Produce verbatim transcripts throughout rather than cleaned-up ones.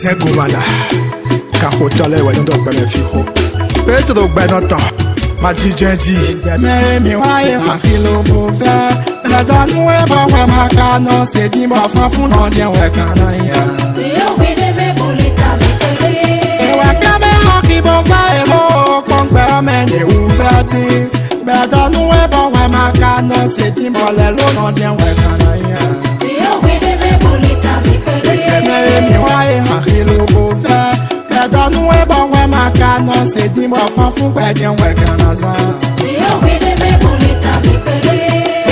Cousin Goumala, Kahotole, ouais, donc, ben, fiho. Pedro Benotto, Madi Jendi. Mais, mi, ouais, ma kilo, pour faire. La donne, ouais, bon, ouais, ma canon, c'est dit, bon, fafou, non, tiens, ouais, canaya. Yo, oui, de me bolita, me Et ouais, caméra qui bon, va, et l'eau, qu'on peut mener ouverti. La donne, ouais, bon, ouais, ma canon, c'est dit, bon, les lots, non, tiens, ouais, canaya. Yo, oui, de me bolita, me Mais, mi, ouais, ma kilo, pour faire. La donne, ouais, bon, ouais, ma canon, c'est dit, bon, fafou, ouais, tiens, ouais, canaya. Yo, oui, de me bolita, me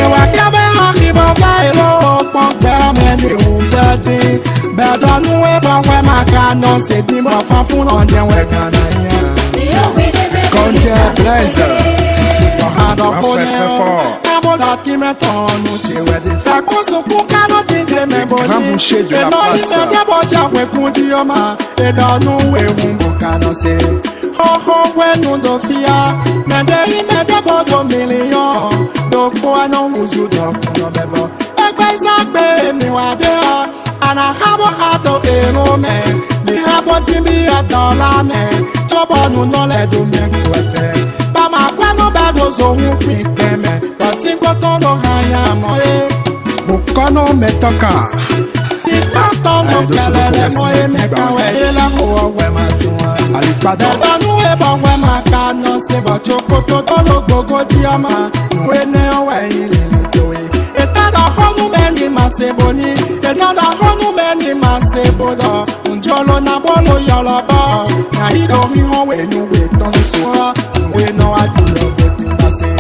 Bedonu e bon we makano se di mo fafun on den we kanaya. Conte Blaise. Hado fone abo da ti metonu ti we di fa koso ku kano ti de me boni. Ramouché de la place. E no bo ja we kun di o ma e donu we hun bo kano se. Ho ho we nu do fia me de i me de bo do million. Do ko anon uzu do no bebo. E gbe sagbe mi wa de o. Ana habo hato ero me, mi habo timbi a dollar me. Tobo nu no le do me kwefe. Ba ma kwa no ba do zo hu pin me. Ba singo to no haya mo e. Bukono metoka. Ti tanto no kele mo e me ka we e la ho we ma tuwa. Alipada. Ba nu e ba we ma ka no se ba chokoto to lo gogo di ama. We ne o we ile to e. E ta da honu me ni maseboni. E na da honu me ni masebodo. Unjolo na bolo yolo ba. Na hido hi ho we nu we ton so. We no ati lo be pase.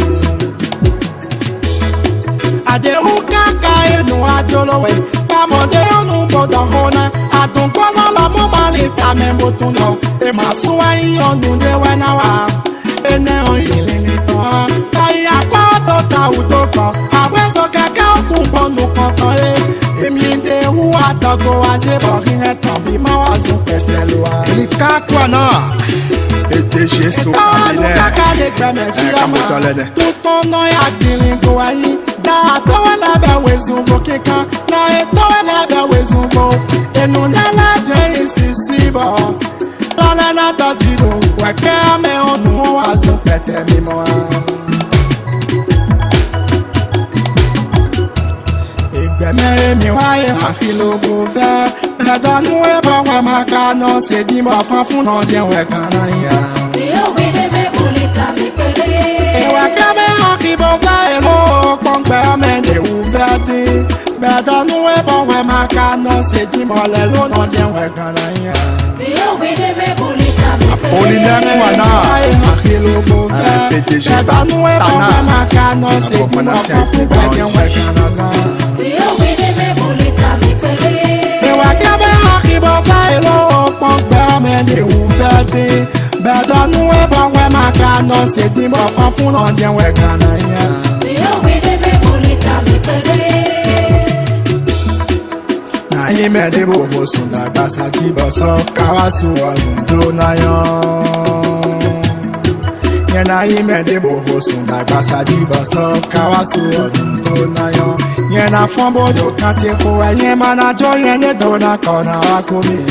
Ade uka ka e nu ajolo we. Pa mo de onu bodo hona. Adun kono la mo malita me botuno. E masuwa yonu de we na wa. E ne o ilili to. Kai akwa to ta udoko. Aweso kaka okun nu kankan e emi de hu atago azebo ki hetan bi ma wa sun pẹ̀tẹ́lú wa Eli kakwana E D G so kamene kaka de gbeme fi ama tuntun no ya gbìnrín go ayin da tọwọ́ lábẹ́ wezun fo kíkan na e tọwọ́ lábẹ́ wezun fo enu nala jẹ́ ìsísíbọ̀ tọ́lẹ̀ náà tọ́jú lò wẹ̀kẹ́ mẹ́ ọ̀nù wa sun pẹ̀tẹ́ mímọ́ wa. Mais mi waye hakilo bo fe Bedonu e bon we makano se di mo fafun no den we kanaya. Yo, we de me bolita, me E we kame hakibo fe e lo pongbe me de ouverti. Bedonu e bon we makano se di mo le lo no den we kanaya. Yo, we de me bolita, me Apollinaire Wana. Hakilo bo fe Bedonu e bon we makano se di mo fafun no den we kanaya. Yo, we de me bolita, me E wa kame hakibo fe e lo pongbe me de ouverti. Bedonu e bon we makano se di mo fafun no den we kanaya. Yo, we de me bolita, me Na ime de bobo sunda basa jibo so kawasu onundo na yo. Nye na ime de bobo sunda basa jibo so kawasu onundo na yo. Nye na fombo do kante ko nye mana jo ye ne do na kona wakomi.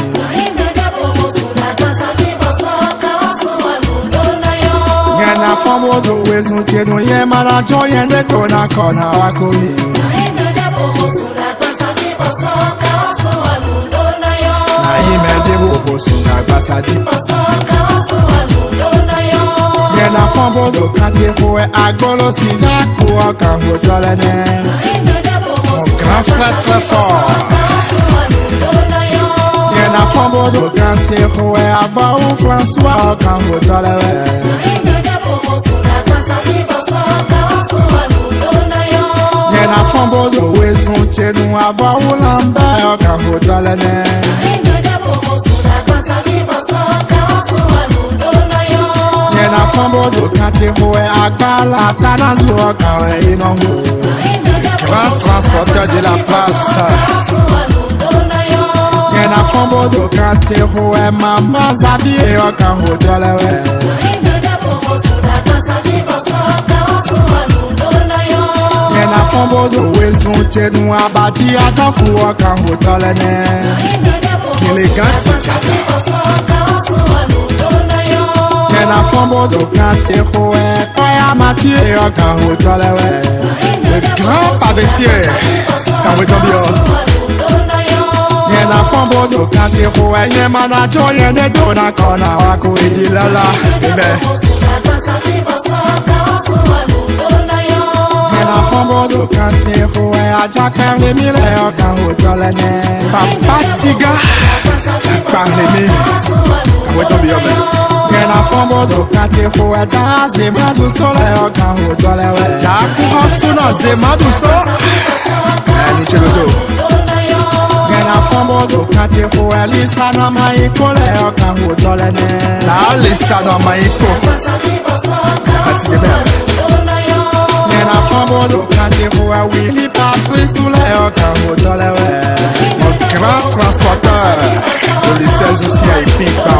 Nye na fombo do wezun tenu ye mana jo ye ne do na kona wakomi. Ime de bobo sunga basadi Nye na fombo do kante koe agolo si jako okan hotole ne. Mon grand frère très fort. Nye na fombo do kante koe ava ou François okan hotole we. Nye na fombo do wezun chenu ava ou lambe okan hotole ne. Nye na fombo do kante koe agbala tanazu okan we ino ho. Grand transporteur de la place. Nye na fombo do kante koe mama zavi e okan hotole we. Nye na fombo do wezun te nu abati ata fu okan hotolene elegante tata na fombo do kante khoe koya mati e okan hotolewe le grand pavetier kan wetobio na fombo do kante khoe ye manajo ye de do na kona wako idilala ebe na fombo do kante khoe aja parle mi le okan hotolene papa tiga parle mi kan wetobio be na fombo do kante khoe da zema do sole okan hotolewe da ku hosu na zema do so ani chegodo na fombo do kante khoe lisa na mai kole okan hotolene la lisa na mai ko asi de na fombo do kante khoe Willy Patrice sole okan hotolewe mon grand transporteur de lycée Justin et Pipa